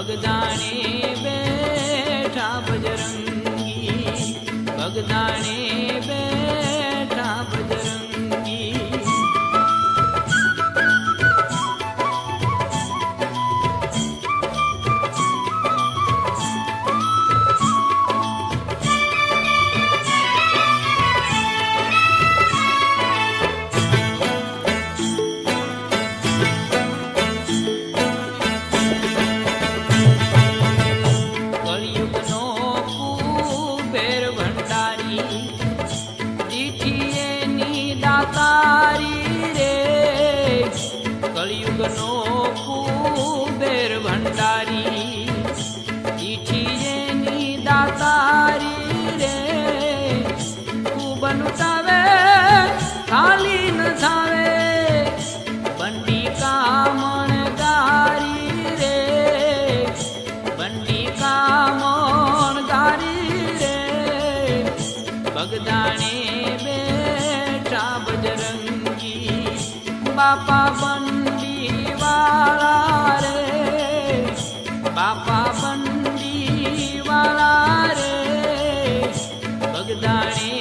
बगदाणे बैठा बजरंगी, बगदाणे बैठा बजरंगी। दातारी रे कलयुग नो कुबेर भंडारी, चिठिये नी दातारी रे कुबन उठावे खाली न जावे, बंडी का मनगारी रे, बंडी का मनगारी रे, बगदाणे बजरंगी। बापा बंडी वाला रे, बापा बंडी वाला रे, बगदाणे